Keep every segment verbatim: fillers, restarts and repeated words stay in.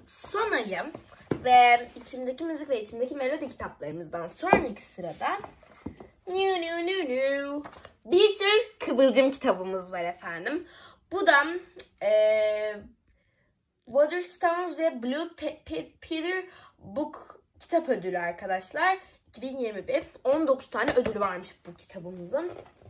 son ayım ve içimdeki müzik ve içimdeki melodi kitaplarımızdan sonraki sırada new, new, new, new. bir tür Kıvılcım kitabımız var efendim. Bu da e, Waterstones ve Blue Pe Pe Peter Book kitap ödülü arkadaşlar. iki bin yirmi bir. on dokuz tane ödülü varmış bu kitabımızın.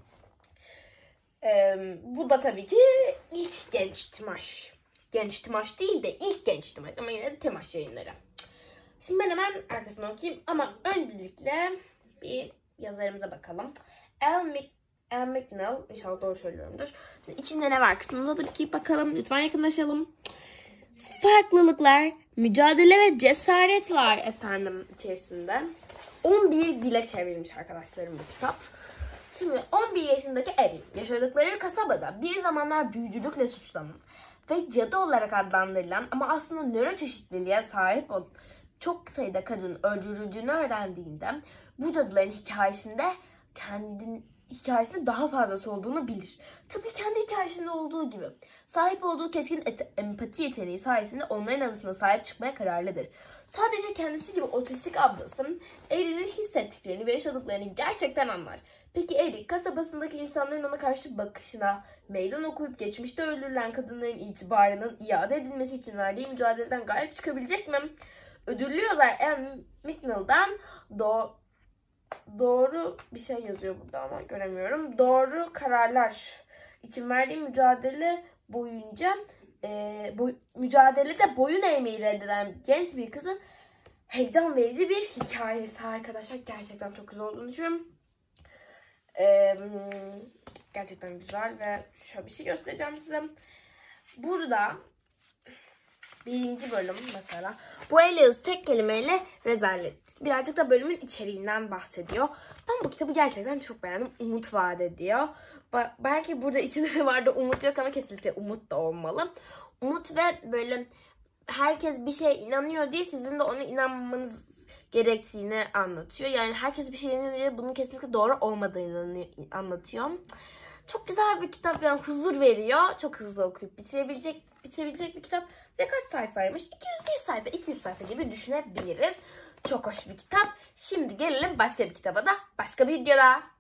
Ee, bu da tabii ki ilk Genç Timaş. Genç Timaş değil de ilk Genç Timaş ama yine de Timaş Yayınları. Şimdi ben hemen arkasını okuyayım ama öncelikle bir yazarımıza bakalım. Al McNeill, inşallah doğru söylüyorumdur. İçinde ne var kısmında da bir bakalım. Lütfen yakınlaşalım. Farklılıklar, mücadele ve cesaret var efendim içerisinde. on bir dile çevrilmiş arkadaşlarım bu kitap. Şimdi on bir yaşındaki Erin yaşadıkları kasabada bir zamanlar büyücülükle suçlanan ve cadı olarak adlandırılan ama aslında nöroçeşitliliğe sahip olan çok sayıda kadının öldürüldüğünü öğrendiğinde bu cadıların hikayesinde kendin hikayesinde daha fazlası olduğunu bilir. Tıpkı kendi hikayesinde olduğu gibi. Sahip olduğu keskin empati yeteneği sayesinde onların anısına sahip çıkmaya kararlıdır. Sadece kendisi gibi otistik ablası Erin'in hissettiklerini ve yaşadıklarını gerçekten anlar. Peki Erin kasabasındaki insanların ona karşı bakışına, meydan okuyup geçmişte öldürülen kadınların itibarının iade edilmesi için verdiği mücadeleden galip çıkabilecek mi? Ödüllü yazar Al McNeill'dan do doğru bir şey yazıyor burada ama göremiyorum. Doğru kararlar için verdiği mücadele boyunca e, boy, mücadelede boyun eğmeyi reddeden genç bir kızın heyecan verici bir hikayesi arkadaşlar. Gerçekten çok güzel olduğunu düşünüyorum. E, gerçekten güzel ve şöyle bir şey göstereceğim size. Burada birinci bölüm mesela. Bu Elias tek kelimeyle rezalet. Birazcık da bölümün içeriğinden bahsediyor. Ben bu kitabı gerçekten çok beğendim. Umut vaat ediyor. Ba belki burada içinde vardı umut yok ama kesinlikle umut da olmalı. Umut ve böyle herkes bir şeye inanıyor diye sizin de ona inanmanız gerektiğini anlatıyor. Yani herkes bir şeye inanıyor diye bunun kesinlikle doğru olmadığını anlatıyor. Çok güzel bir kitap, yani huzur veriyor. Çok hızlı okuyup bitirebilecek bitirebilecek bir kitap. Ve kaç sayfaymış? iki yüz bir sayfa, iki yüz sayfa gibi düşünebiliriz. Çok hoş bir kitap. Şimdi gelelim başka bir kitaba da başka bir videoda.